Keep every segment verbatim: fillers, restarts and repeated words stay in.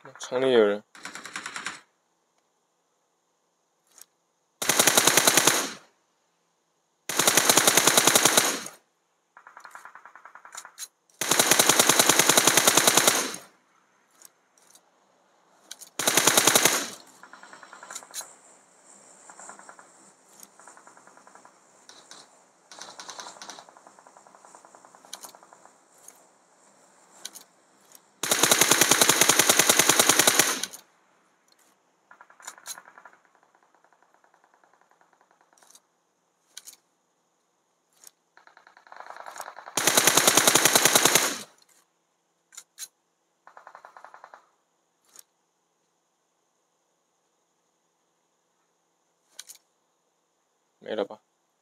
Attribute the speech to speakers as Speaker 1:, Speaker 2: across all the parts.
Speaker 1: 城里有人。没了吧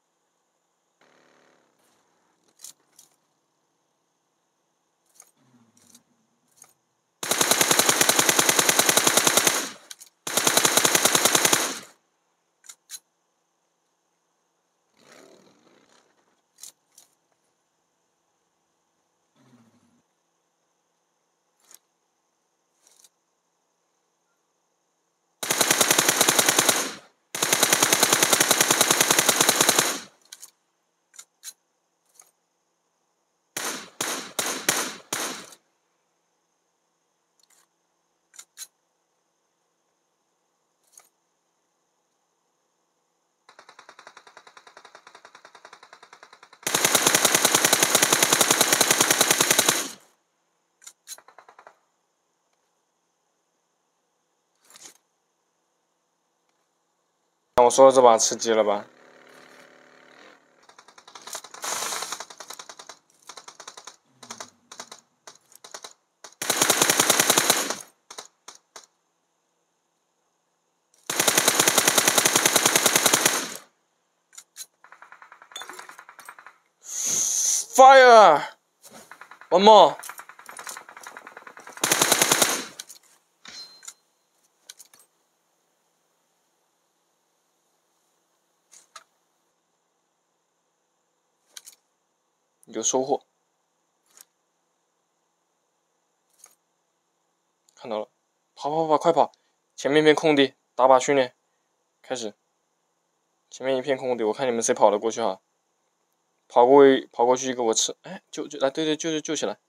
Speaker 1: 我说的这把吃鸡了吧？Fire! One more. 有收获，看到了，跑跑跑，快跑！前面一片空地，打靶训练，开始。前面一片空地，我看你们谁跑得过去哈？跑过跑过去一个我吃，哎，救救来，对对，救救救起来！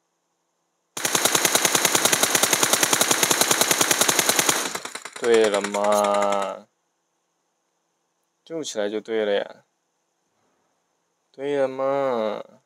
Speaker 1: 对了嘛，救起来就对了呀，对了嘛。